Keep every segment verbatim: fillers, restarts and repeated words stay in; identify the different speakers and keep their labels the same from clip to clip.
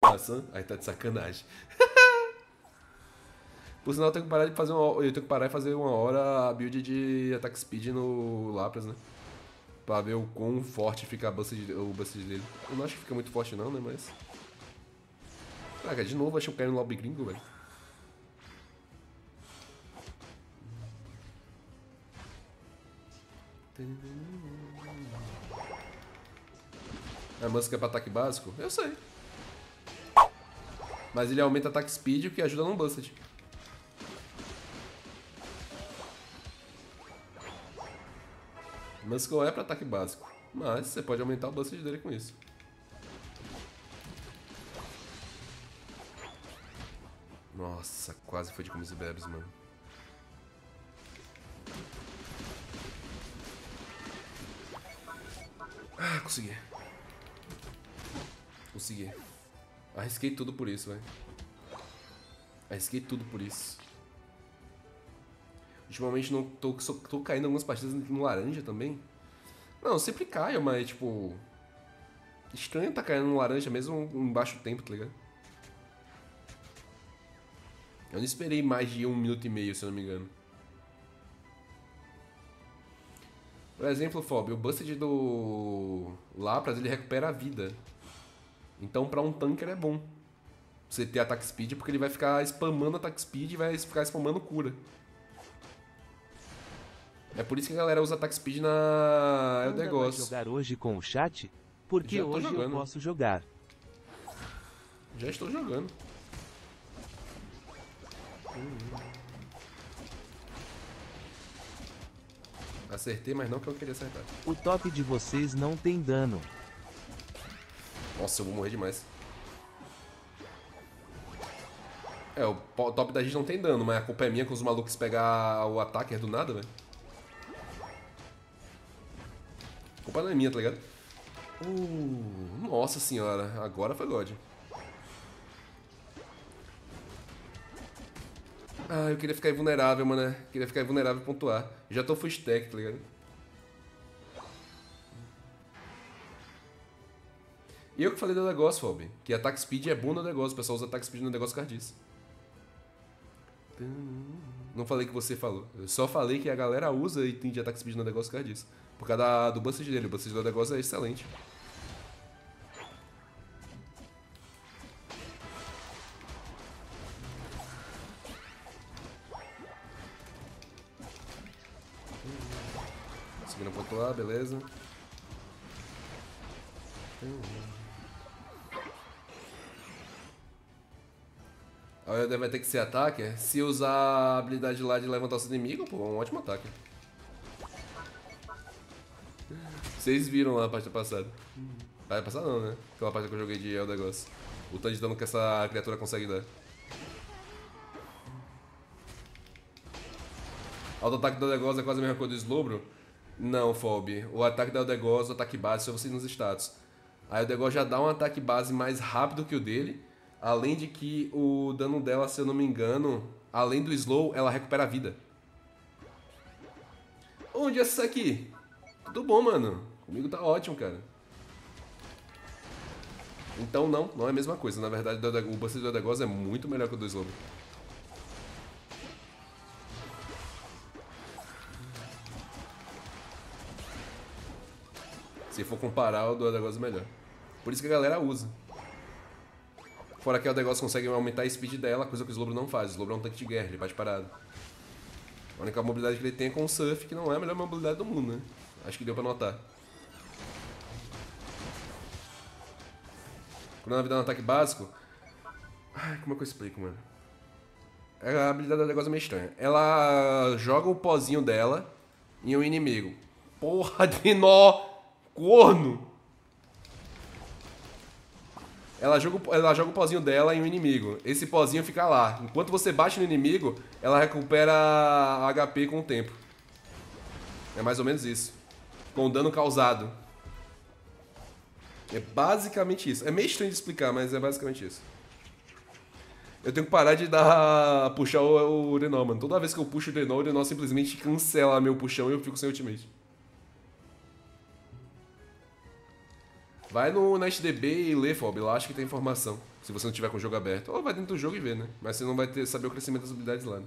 Speaker 1: maçã? Aí tá de sacanagem. Por sinal, eu tenho que parar de fazer uma, eu tenho que parar e fazer uma hora a build de attack speed no Lapras, né? Pra ver o quão forte fica a busted, o busted dele. Eu não acho que fica muito forte não, né? Mas... Caraca, de novo acho que eu caí no lobby gringo, velho. A música é pra ataque básico? Eu sei. Mas ele aumenta ataque speed, o que ajuda no busted. Muscle é pra ataque básico, mas você pode aumentar o busted dele com isso. Nossa, quase foi de comes e bebes, mano. Ah, consegui. Consegui. Arrisquei tudo por isso, velho. Arrisquei tudo por isso. Ultimamente não tô, tô caindo em algumas partidas no laranja também. Não, eu sempre caio, mas tipo... Estranho tá caindo no laranja mesmo em baixo tempo, tá ligado? Eu não esperei mais de um minuto e meio, se eu não me engano. Por exemplo, Fob, o busted do Lapras, ele recupera a vida. Então pra um tanker é bom você ter ataque speed, porque ele vai ficar spamando ataque speed e vai ficar spamando cura. É por isso que a galera usa ataque speed na Eldegoss.
Speaker 2: Vai jogar hoje com o chat? Porque hoje
Speaker 1: jogando.
Speaker 2: eu posso jogar.
Speaker 1: Já estou jogando. Acertei, mas não que eu queria acertar.
Speaker 2: O top de vocês não tem dano.
Speaker 1: Nossa, eu vou morrer demais. É, o top da gente não tem dano, mas a culpa é minha com os malucos pegar o attacker do nada, velho. A culpa não é minha, tá ligado? Uh, nossa senhora, agora foi God. Ah, eu queria ficar invulnerável, mano. Queria ficar invulnerável e pontuar. Já tô full stack, tá ligado? E eu que falei do negócio, Fob, que ataque speed é bom no negócio. O pessoal usa ataque speed no negócio por causa disso. Não falei que você falou. Eu só falei que a galera usa item de ataque speed no negócio por causa disso. Por causa da, do busted dele. O busted do negócio é excelente. Conseguindo pontuar, beleza. A Elder vai ter que ser attacker. Se usar a habilidade lá de levantar os inimigos, pô, é um ótimo ataque. Vocês viram lá a partida passada. Ah, passada não, né? Aquela partida que eu joguei de Eldegoss. O tanto de dano que essa criatura consegue dar. Auto-ataque do Eldegoss é quase a mesma coisa do Slowbro? Não, Fob. O ataque da Eldegoss, o ataque base, só você nos status. A Eldegoss já dá um ataque base mais rápido que o dele. Além de que o dano dela, se eu não me engano, além do slow, ela recupera a vida. Onde é isso aqui? Tudo bom, mano. Comigo tá ótimo, cara. Então não, não é a mesma coisa. Na verdade, o busted do Eldegoss é muito melhor que o do slow. Se for comparar, o do Eldegoss é melhor. Por isso que a galera usa. Fora que o Eldegoss consegue aumentar a speed dela, coisa que o Slowbro não faz. O Slowbro é um tanque de guerra, ele bate parado. A única mobilidade que ele tem é com o Surf, que não é a melhor mobilidade do mundo, né? Acho que deu pra notar. Quando ela vai dar um ataque básico... Ai, como é que eu explico, mano? A habilidade do Eldegoss é meio estranha. Ela joga o pozinho dela em um inimigo. Porra de nó! Corno! Ela joga, ela joga o pozinho dela em um inimigo. Esse pozinho fica lá. Enquanto você bate no inimigo, ela recupera H P com o tempo. É mais ou menos isso. Com o dano causado. É basicamente isso. É meio estranho de explicar, mas é basicamente isso. Eu tenho que parar de dar puxar o, o Urenol, mano. Toda vez que eu puxo o Urenol, o Urenol simplesmente cancela meu puxão e eu fico sem ultimate. Vai no NetDB e lê, Fob. Lá acho que tem informação Se você não tiver com o jogo aberto. Ou vai dentro do jogo e vê, né? Mas você não vai ter, saber o crescimento das habilidades lá, né?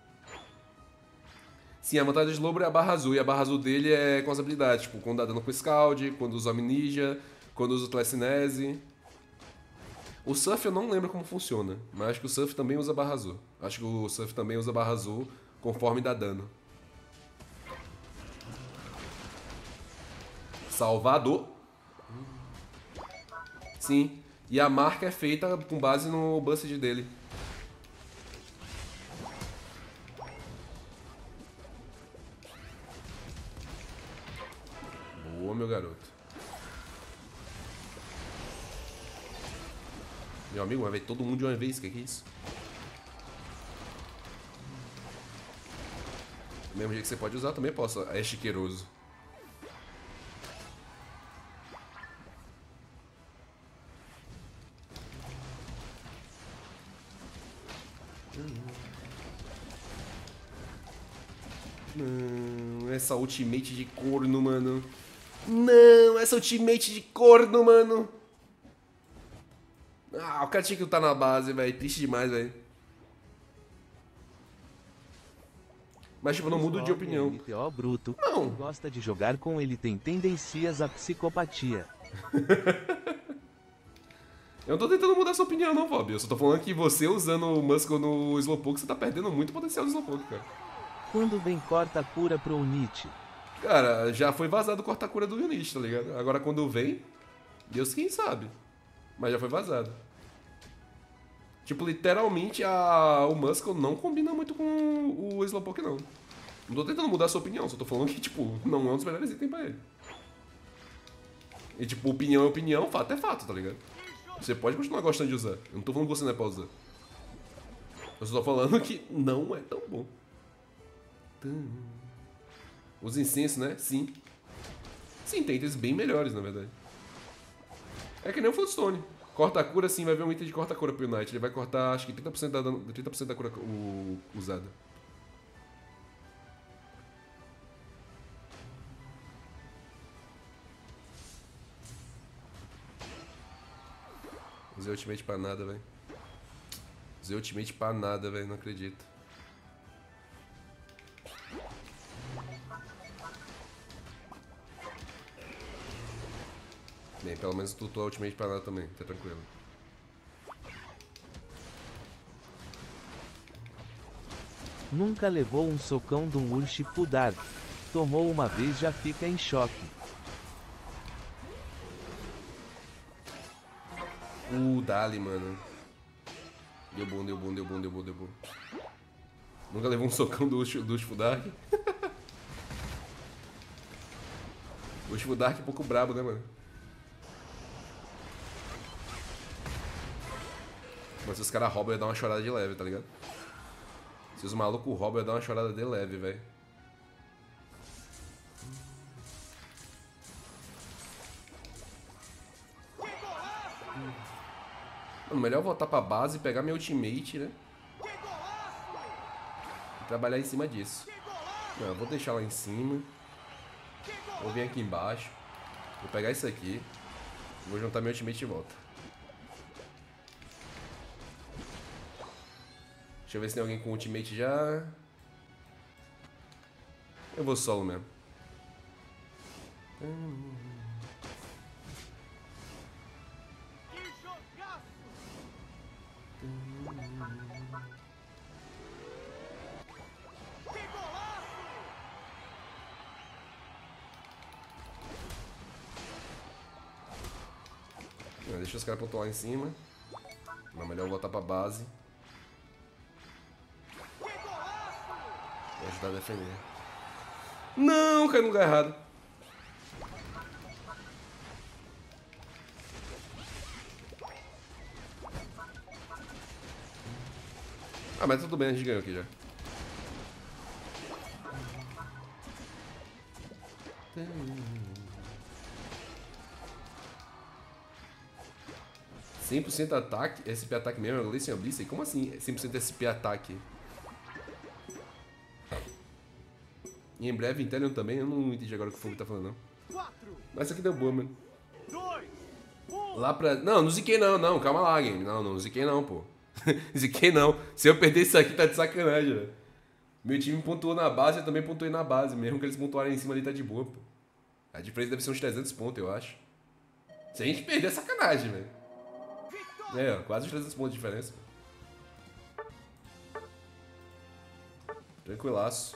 Speaker 1: Sim, a vantagem do Slowbro é a barra azul. E a barra azul dele é com as habilidades. Tipo, quando dá dano com o Scald, quando usa o Omninija, quando usa o Telecinese. O Surf eu não lembro como funciona. Mas acho que o Surf também usa barra azul. Acho que o Surf também usa barra azul conforme dá dano. Salvador. Sim. E a marca é feita com base no Busted dele. Boa, meu garoto. Meu amigo, vai ver todo mundo de uma vez. O que, que é isso? Do mesmo jeito que você pode usar, também posso. É chiqueiroso. Não, essa ultimate de corno, mano. Não, essa ultimate de corno, mano. Ah, o cara tinha que lutar na base, velho. Triste demais, velho. Mas, tipo, eu não mudo de opinião.
Speaker 2: L T O bruto.
Speaker 1: Não.
Speaker 2: Quem gosta de jogar com ele tem tendências à psicopatia.
Speaker 1: Eu não tô tentando mudar sua opinião, não, Bob. Eu só tô falando que você usando o Muscle no Slowpoke, você tá perdendo muito potencial do Slowpoke, cara.
Speaker 2: Quando vem corta cura pro Unite?
Speaker 1: Cara, já foi vazado o corta-cura do Unite, tá ligado? Agora quando vem, Deus quem sabe. Mas já foi vazado. Tipo, literalmente a, o Muscle não combina muito com o Slowpoke, não. Não tô tentando mudar a sua opinião, só tô falando que, tipo, não é um dos melhores itens pra ele. E, tipo, opinião é opinião, fato é fato, tá ligado? Você pode continuar gostando de usar. Eu não tô falando que você não é pra usar. Eu só tô falando que não é tão bom. Os incensos, né? Sim. Sim, tem itens bem melhores, na verdade. É que nem o Floodstone. Corta a cura, sim, vai ver um item de corta a cura pro Unite. Ele vai cortar, acho que trinta por cento da, trinta por cento da cura o, usada. Usei ultimate pra nada, velho. Usei ultimate pra nada, velho. Não acredito. Bem, pelo menos tu tua ultimate pra nada também. Tá tranquilo.
Speaker 2: Nunca levou um socão do Urshifu Dark. Tomou uma vez já fica em choque.
Speaker 1: Uh, Dali, mano. Deu bom, deu bom, deu bom, deu bom, deu bom. Nunca levou um socão do Urshifu Dark? O Urshifu Dark é um pouco brabo, né, mano? Mas se os caras roubam, eu ia dar uma chorada de leve, tá ligado? Se os malucos roubam, eu ia dar uma chorada de leve, velho. Mano, melhor voltar pra base, pegar meu ultimate, né? E trabalhar em cima disso. Não, eu vou deixar lá em cima. Vou vir aqui embaixo. Vou pegar isso aqui. Vou juntar meu ultimate e volta. Deixa eu ver se tem alguém com ultimate já. Eu vou solo mesmo. Deixa os caras pontuar lá em cima. Mas melhor voltar pra base. Vou ajudar a defender. Não, caiu no lugar errado. Ah, mas tudo bem, a gente ganhou aqui já. cem por cento ataque, S P ataque mesmo, eu falei sem Oblivion? Como assim cem por cento S P ataque? E em breve Intellion também, eu não entendi agora o que o Fogo tá falando não. Mas isso aqui deu boa, mano. Lá pra... Não, não ziquei não, não. Calma lá, game. Não, não ziquei não, pô. Ziquei não. Se eu perder isso aqui, tá de sacanagem, velho. Meu time pontuou na base, eu também pontuei na base. Mesmo que eles pontuarem em cima ali, tá de boa, pô. A diferença deve ser uns trezentos pontos, eu acho. Se a gente perder, é sacanagem, velho. É, ó, quase uns trezentos pontos de diferença. Tranquilaço.